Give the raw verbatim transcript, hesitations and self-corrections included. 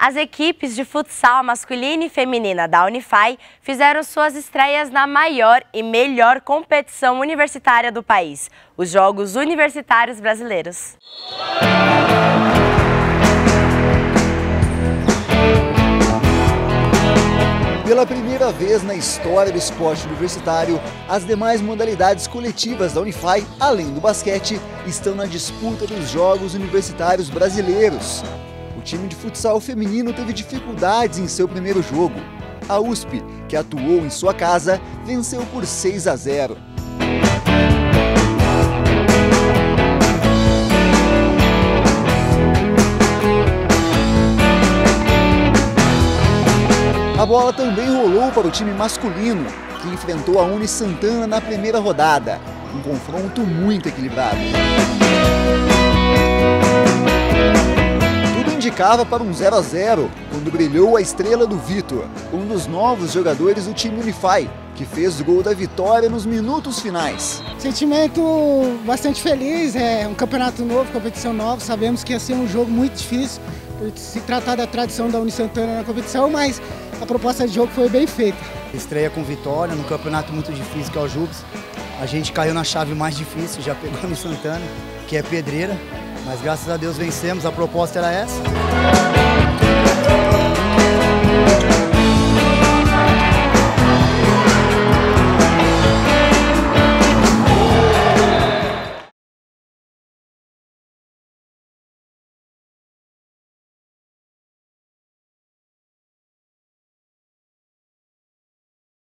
As equipes de futsal masculina e feminina da Unify fizeram suas estreias na maior e melhor competição universitária do país, os Jogos Universitários Brasileiros. Pela primeira vez na história do esporte universitário, as demais modalidades coletivas da Unify, além do basquete, estão na disputa dos Jogos Universitários Brasileiros. O time de futsal feminino teve dificuldades em seu primeiro jogo. A U S P, que atuou em sua casa, venceu por seis a zero. A bola também rolou para o time masculino, que enfrentou a Uni Santana na primeira rodada. Um confronto muito equilibrado. Tudo indicava para um zero a zero, quando brilhou a estrela do Vitor, um dos novos jogadores do time Unify, que fez o gol da vitória nos minutos finais. Sentimento bastante feliz, é um campeonato novo, competição nova, sabemos que ia ser um jogo muito difícil, por se tratar da tradição da Uni Santana na competição, mas a proposta de jogo foi bem feita. Estreia com vitória num campeonato muito difícil que é o Jubes. A gente caiu na chave mais difícil, já pegou a Uni Santana, que é pedreira, mas graças a Deus vencemos, a proposta era essa.